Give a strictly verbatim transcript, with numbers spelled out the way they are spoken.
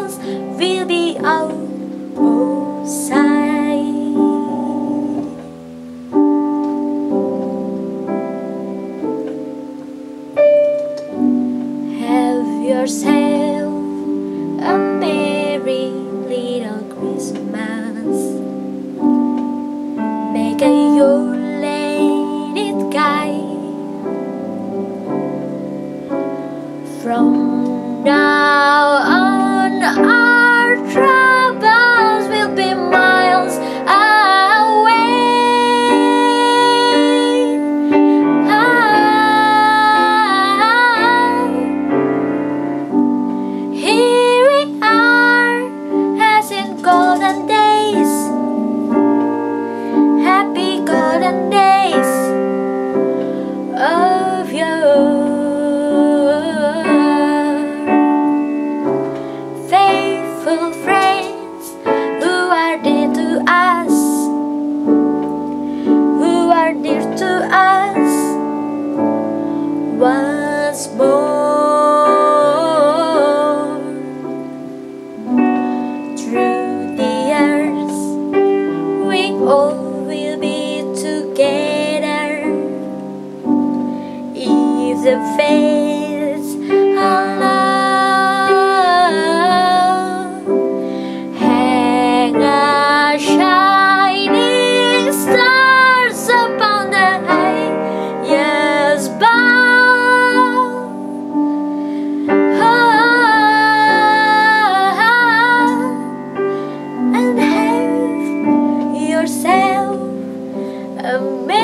smiles will be outside. Have yourself a merry little Christmas. Make a your lady guide. From now on, our troubles will be miles away. Ah, here we are, as in golden days, happy golden days of yore. Faithful friends who are dear to us, who are dear to us, once more. Through the years, we all will be together. If the fates allow, hang a shining stars upon the highest bough. Ah, and have yourself a